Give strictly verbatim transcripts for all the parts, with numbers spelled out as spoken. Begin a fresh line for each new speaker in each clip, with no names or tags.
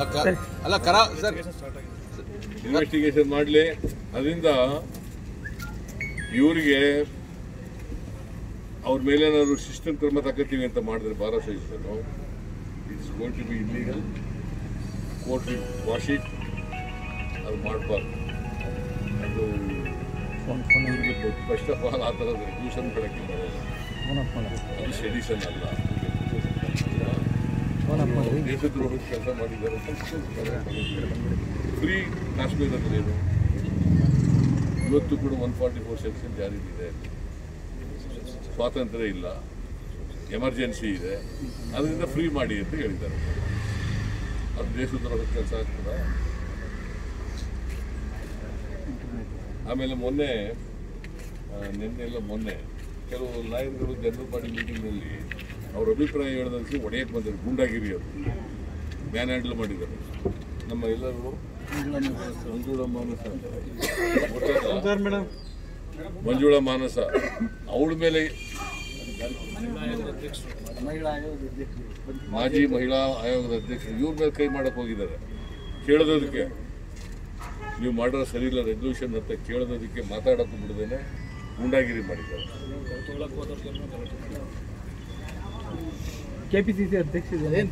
ಅಲ್ಲ ಕರ sir
investigation ಮಾಡಲಿ. ಅದರಿಂದ ಇವರಿಗೆ ಅವ್ರ ಮೇಲೆ ಏನಾದ್ರು ಸಿಸ್ಟಮ್ ಕ್ರಮ ತಗೋತೀವಿ ಅಂತ ಮಾಡಿದ್ರೆ ಭಾರತ ಸಹಿಸನು it's going to be illegal. Court quash it. ಅದು ಮಾಡಬಾರ್ದು. ಅದು ಇವರಿಗೆ ಫಸ್ಟ್ ಆಫ್ ಆಲ್ ಆ ಥರದ ರೆಗ್ಯೂಷನ್ ಕೊಡೋಕ್ಕಿಲ್ಲ. ಅದು ಸೆಡಿಷನ್ ಅಲ್ಲ. ದೇಶದ್ರೋಹದ ಕೆಲಸ ಮಾಡಿದ್ದಾರೆ. ಫ್ರೀ ಕಾಶ್ಮೀರದಲ್ಲೇನು ಇವತ್ತು ಕೂಡ ಒನ್ ಫಾರ್ಟಿ ಫೋರ್ ಸೆಕ್ಷನ್ ಜಾರಿಗಿದೆ. ಸ್ವಾತಂತ್ರ್ಯ ಇಲ್ಲ, ಎಮರ್ಜೆನ್ಸಿ ಇದೆ, ಅದರಿಂದ ಫ್ರೀ ಮಾಡಿ ಅಂತ ಹೇಳಿದ್ದಾರೆ. ಅದು ದೇಶದ್ರೋಹದ ಕೆಲಸ ಆಗ್ತದ. ಆಮೇಲೆ ಮೊನ್ನೆ ನಿನ್ನೆಲ್ಲ ಮೊನ್ನೆ ಕೆಲವು ಲಾಯರ್ಗಳು ಜನರಲ್ ಬಾಡಿ ಮೀಟಿಂಗ್ನಲ್ಲಿ ಅವ್ರ ಅಭಿಪ್ರಾಯ ಹೇಳೋದಕ್ಕೆ ಒಡೆಯಕ್ಕೆ ಬಂದರು. ಗೂಂಡಾಗಿರಿ ಅವರು ಮ್ಯಾನ್ ಹ್ಯಾಂಡಲ್ ಮಾಡಿದ್ದಾರೆ. ನಮ್ಮ ಎಲ್ಲರೂ ಮಂಜುಳಾ ಮಾನಸ ಮಂಜುಳಾ ಮಾನಸ ಅವಳ ಮೇಲೆ ಮಾಜಿ ಮಹಿಳಾ ಆಯೋಗದ ಅಧ್ಯಕ್ಷರು ಇವ್ರ ಮೇಲೆ ಕೈ ಮಾಡಕ್ಕೆ ಹೋಗಿದ್ದಾರೆ. ಕೇಳೋದಕ್ಕೆ ನೀವು ಮಾಡೋದು ಸರಿ ಇಲ್ಲ ರೆಸಲ್ಯೂಷನ್ ಅಂತ ಕೇಳೋದಕ್ಕೆ ಮಾತಾಡೋಕ್ಕೂ ಬಿಡದೇನೆ ಗೂಂಡಾಗಿರಿ ಮಾಡಿದ್ದಾರೆ.
ಕೆಪಿಸಿಸಿ ಅಧ್ಯಕ್ಷ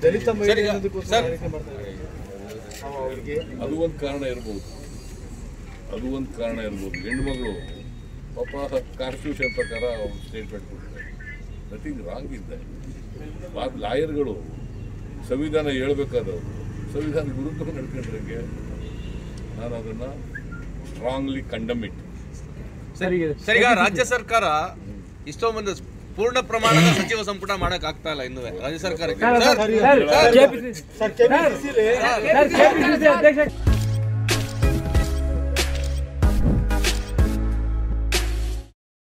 ಅದು ಒಂದು ಕಾರಣ ಇರ್ಬೋದು. ಅದು ಒಂದು ಕಾರಣ ಇರ್ಬೋದು. ಹೆಣ್ಮಗಳು ಪಾಪ ಕಾನ್ಸ್ಟಿಟ್ಯೂಷನ್ ಪ್ರಕಾರ ಅವ್ರು ಸ್ಟೇಟ್ಮೆಂಟ್ ಕೊಟ್ಟಿದ್ದಾರೆ. ನಥಿಂಗ್ ರಾಂಗ್ ಇದೆ. ಲಾಯರ್ಗಳು ಸಂವಿಧಾನ ಹೇಳ್ಬೇಕಾದವರು ಸಂವಿಧಾನ ವಿರುದ್ಧ ನಡ್ಕೊಂಡ್ರಂಗೆ ನಾನು ಅದನ್ನು ಸ್ಟ್ರಾಂಗ್ಲಿ ಕಂಡಮ್ ಇಟ್.
ಸರ್, ಈಗ ರಾಜ್ಯ ಸರ್ಕಾರ ಇಷ್ಟೊಂದು ಪೂರ್ಣ ಪ್ರಮಾಣದ ಸಚಿವ ಸಂಪುಟ ಮಾಡಕ್ ಆಗ್ತಾ ಇಲ್ಲ ಇನ್ನು ರಾಜ್ಯ ಸರ್ಕಾರಕ್ಕೆ.